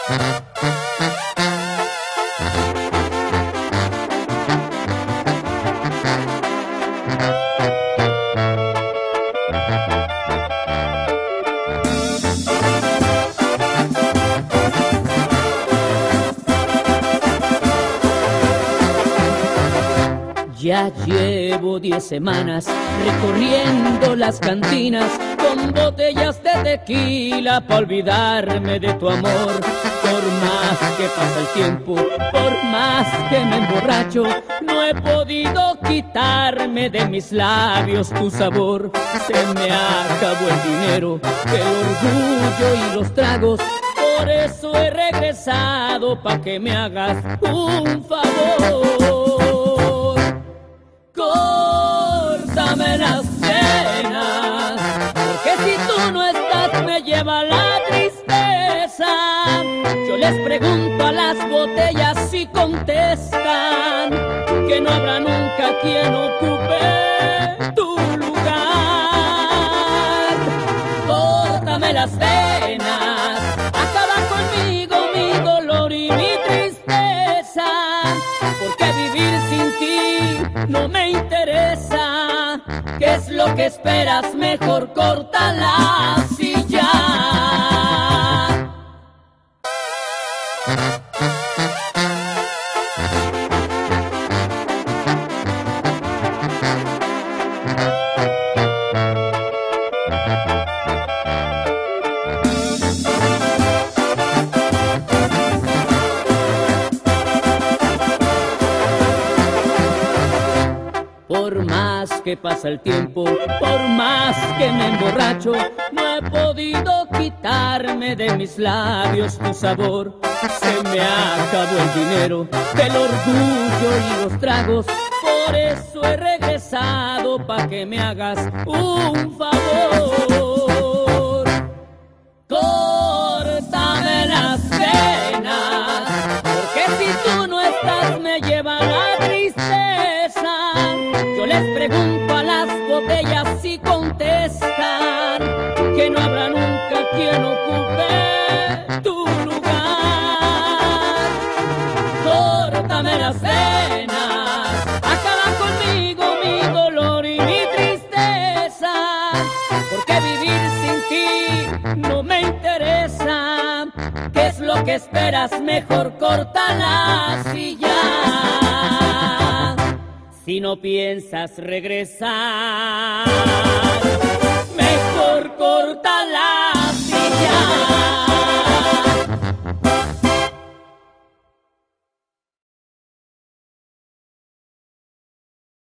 Ya llevo 10 semanas recorriendo las cantinas con botellas de tequila para olvidarme de tu amor. Por más que pasa el tiempo, por más que me emborracho, no he podido quitarme de mis labios tu sabor. Se me acabó el dinero, el orgullo y los tragos, por eso he regresado pa' que me hagas un favor. Córtame las venas, porque si tú no estás me lleva la tristeza. Yo les pregunto a las botellas si contestan que no habrá nunca quien ocupe tu lugar. Córtame las venas, acaba conmigo mi dolor y mi tristeza, porque vivir sin ti no me interesa. ¿Qué es lo que esperas? Mejor córtala así ya. Por más que pasa el tiempo, por más que me emborracho, no he podido quitarme de mis labios tu sabor. Se me acabó el dinero, el orgullo y los tragos, por eso he regresado pa' que me hagas un favor. Córtame las venas, porque si tú no estás me lleva la tristeza. Yo les pregunto a las botellas si contestan que no habrá nunca quien ocupe tu lugar. Córtame las venas, acaba conmigo mi dolor y mi tristeza, porque vivir sin ti no me interesa. ¿Qué es lo que esperas? Mejor córtala así ya. Si no piensas regresar, mejor córtala así ya.